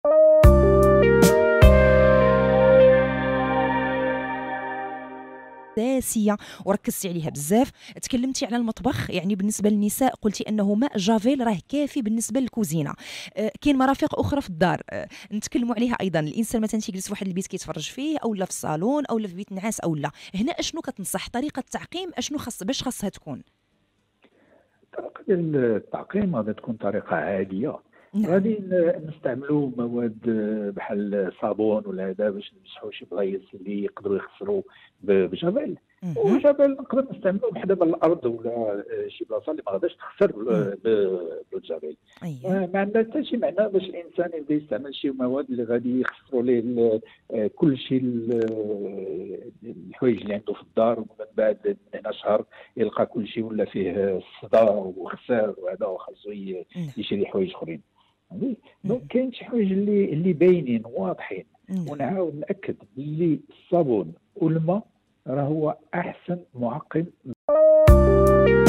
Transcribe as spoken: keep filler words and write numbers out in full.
اساسيه وركزتي عليها بزاف. تكلمتي على المطبخ، يعني بالنسبه للنساء قلتي انه ماء جافيل راه كافي بالنسبه للكوزينه. آه، كاين مرافق اخرى في الدار آه، نتكلموا عليها ايضا. الانسان مثلا تيجلس في واحد البيت كيتفرج فيه، او لا في الصالون، او لا في بيت نعاس، او لا هنا اشنو كتنصح طريقه التعقيم؟ اشنو خاص باش خاصها تكون؟ الطريقة ديال التعقيم غادي تكون طريقة عادية. نعم. غادي ن- نستعملوا مواد بحال الصابون ولا هذا باش نمسحوا شي بلايص اللي يقدروا يخسروا ب- بجافيل. مهم. وجافيل نقدر نستعملوا بحدا بالارض ولا شي بلاصه اللي ما غاداش تخسر مم. ب- ب- بالجافيل. اييه. ما ما عندنا حتى شي معنى باش الانسان يبدا يستعمل شي مواد اللي غادي يخسروا ليه ال- آه، كل شيء ال- الحوايج اللي عنده في الدار، ومن بعد من هنا شهر يلقى كل شيء ولا فيه صدى وخسار وهذا وخاصو ي- نعم. يشري حوايج اخرين. فهمتي؟ دونك مهم. كاين شي حوايج اللي اللي باينين واضحين. نعم. ونعاود ناكد باللي الصابون والماء راه هو احسن معقم.